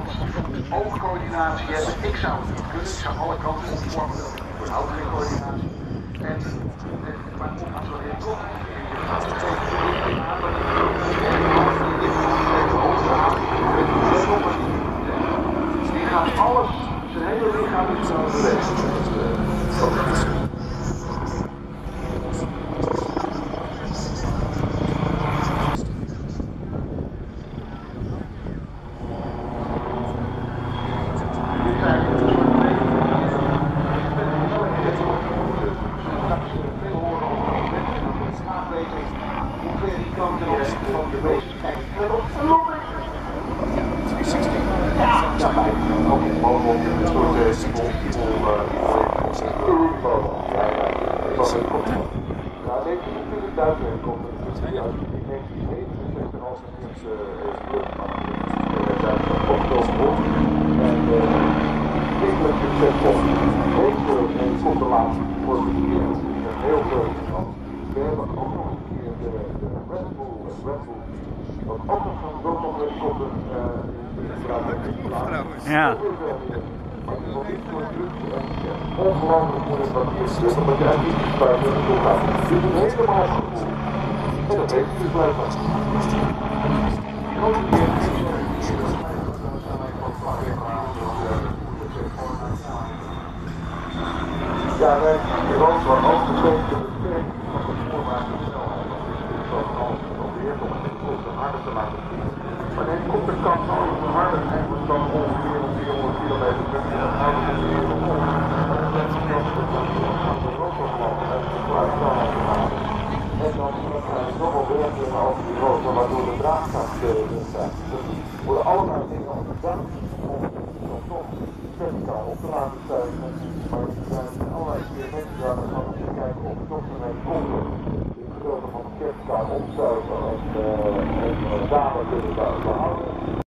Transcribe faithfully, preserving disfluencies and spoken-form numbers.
kant oogcoördinatie hebben. Ik zou het niet kunnen, ik zou alle kanten opvormen, ik überhaupt geen coördinatie. En maar als we weer toch die gaat alles, zijn hele lichaam is zo bewegen. Ja. Ongelooflijk moeilijk wat hier is, omdat je eigenlijk niet buiten de doel gaat. Dit is helemaal goed. En dat heeft dus blijkbaar. Ja, nee, die rood was ook gegeven de beperking van de voorwaarden snelheid. Zoals alles geprobeerd om het de harder te laten vliegen. Maar nee, komt de kans nooit te harder en wordt dan ongeveer op vierhonderd kilometer per uur en houden we weer op. En dan is dat de rotorvlag en de sluit dan aan te halen. En dan krijg je nog wel werken over die rotor, waardoor de draagkracht in staat. Dus worden allerlei dingen op de dak om dan toch verticaal op te laten stijgen. Maar er zijn allerlei experimenten daar van om te kijken of het toch ermee komt. Het gedeelte van de verticaal opstuiven en, uh, en uh, daden kunnen behouden.